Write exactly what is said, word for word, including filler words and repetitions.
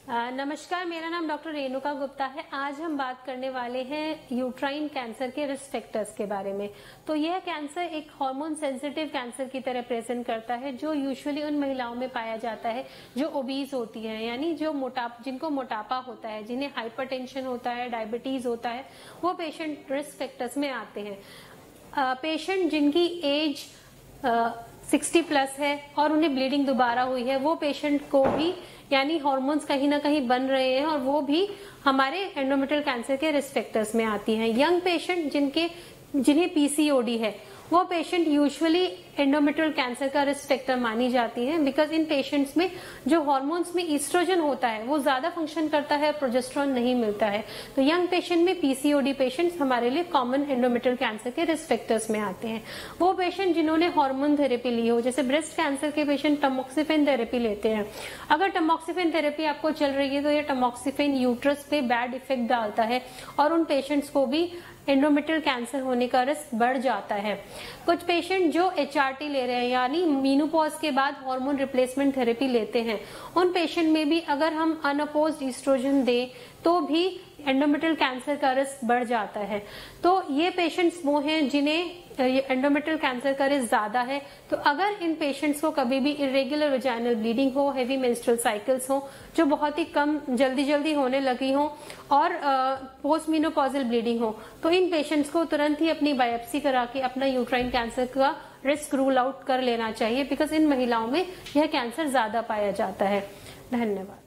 आ, नमस्कार, मेरा नाम डॉक्टर रेणुका गुप्ता है। आज हम बात करने वाले हैं यूट्राइन कैंसर के रिस्क फैक्टर्स के बारे में। तो यह कैंसर एक हार्मोन सेंसिटिव कैंसर की तरह प्रेजेंट करता है, जो यूजुअली उन महिलाओं में पाया जाता है जो ओबीज होती हैं, यानी जो मोटापा जिनको मोटापा होता है, जिन्हें हाइपरटेंशन होता है, डायबिटीज होता है, वो पेशेंट रिस्क फैक्टर्स में आते हैं। पेशेंट जिनकी एज सिक्सटी प्लस है और उन्हें ब्लीडिंग दोबारा हुई है, वो पेशेंट को भी यानी हार्मोन्स कहीं ना कहीं बन रहे हैं और वो भी हमारे एंडोमेट्रियल कैंसर के रिस्क फैक्टर्स में आती हैं। यंग पेशेंट जिनके जिन्हें पीसीओडी है, वो पेशेंट यूजुअली एंडोमेट्रियल कैंसर का रिस्क फैक्टर मानी जाती है, बिकॉज इन पेशेंट्स में जो हार्मोन्स में ईस्ट्रोजन होता है वो ज्यादा फंक्शन करता है, प्रोजेस्टेरॉन नहीं मिलता है। तो यंग पेशेंट में पीसीओडी पेशेंट्स हमारे लिए कॉमन एंडोमेट्रियल कैंसर के रिस्क फैक्टर्स में आते हैं। वो पेशेंट जिन्होंने हार्मोन थेरेपी ली हो, जैसे ब्रेस्ट कैंसर के पेशेंट टमोक्सिफेन थेरेपी लेते हैं। अगर टमोक्सिफेन थेरेपी आपको चल रही है तो ये टमोक्सिफेन यूट्रस पे बैड इफेक्ट डालता है और उन पेशेंट्स को भी एंडोमेट्रियल कैंसर होने का रिस्क बढ़ जाता है। कुछ पेशेंट जो एचआरटी ले रहे हैं, यानी मीनोपॉज के बाद हार्मोन रिप्लेसमेंट थेरेपी लेते हैं, उन पेशेंट में भी अगर हम अनअपोज्ड ईस्ट्रोजन दें तो भी एंडोमेट्रियल कैंसर का रिस्क बढ़ जाता है। तो ये पेशेंट्स वो हैं जिन्हें एंडोमेट्रियल कैंसर का रिस्क ज्यादा है। तो अगर इन पेशेंट्स को कभी भी इरेगुलर वेजाइनल ब्लीडिंग हो, हेवी मेंस्ट्रुअल साइकिल्स हो जो बहुत ही कम जल्दी जल्दी होने लगी हो, और पोस्ट मेनोपॉजल ब्लीडिंग हो, तो इन पेशेंट्स को तुरंत ही अपनी बायोप्सी करा के अपना यूट्राइन कैंसर का रिस्क रूल आउट कर लेना चाहिए, बिकॉज इन महिलाओं में यह कैंसर ज्यादा पाया जाता है। धन्यवाद।